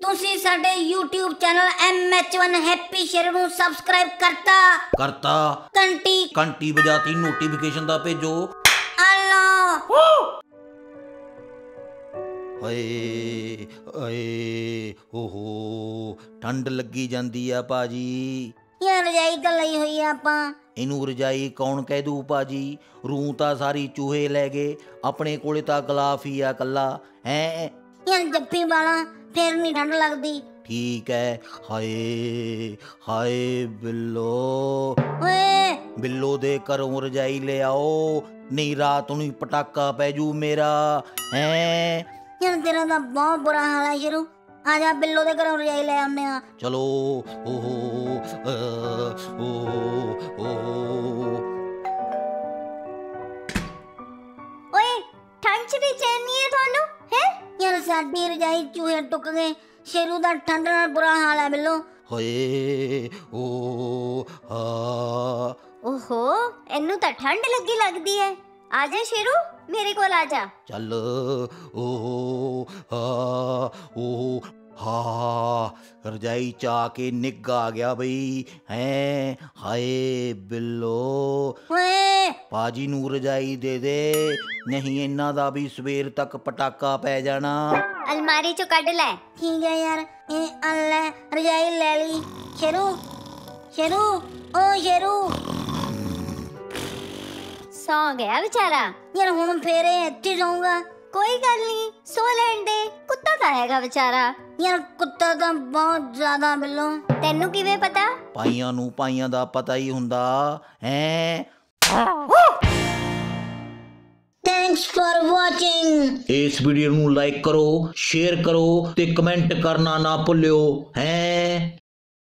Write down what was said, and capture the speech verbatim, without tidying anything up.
तुसी साडे YouTube channel M H one happy Sher नूं सबसक्राइब करता करता घंटी घंटी बजाती नोटिफिकेशन दा भेजो। अल्लाह हाय हाय ओहो ठंड लगी जांदी आ भाजी। यार रजाई तो लई हुई आपां। इनू रजाई कौन कह दू भाजी, रूह तां सारी चूहे लै गए, अपने कोले तां गलाफ ही आ कल्ला है। यार जप्फी वाला फिर नहीं ठंड लगदी। ठीक है। हाय हाय बिल्लो ओए बिल्लो दे घरों रजाई ले आओ, नहीं रात नूं पटाका पै जू मेरा है। यार तेरा तो बहुत बुरा हाल है शेरू, आजा बिल्लो दे घरों रजाई ले आउने आ। चलो ओहो ओहो ओहो। ओए ठंड च भी चैन नहीं है थानू है? यार साडी रजाई चूहे टुक गए, शेरू दा ठंड नाल बुरा हाल है बिल्लो। हाय ओ हा ओहो इन्नू तां ठंड लगी लगदी है। आजा शेरू मेरे कोल आजा। चल ओहो हा ओहो हा रजाई चा के निग आ गया बई हैं। हाय बिल्लो ओए पाजी नू रजाई दे दे, नहीं इन्हां दा भी सवेर तक पटाका पै जाना। अलमारी चो कढ लै। ठीक है यार ए अल्ले रजाई ले ली। शेरू शेरू ओ शेरू सौ गया बेचारा। यार हुण फेरे इत्थे सोऊंगा। कोई गल नहीं सो लैण दे, कुत्ता तां हैगा बेचारा। यार कुत्ता तां बहुत ज्यादा बिल्लो। तैनू किवें पता? पाइयां नू पाइयां दा पता ही हुंदा हैं। Thanks for watching. इस वीडियो नू लाइक करो, शेयर करो ते कमेंट करना ना भुल्लियो हैं।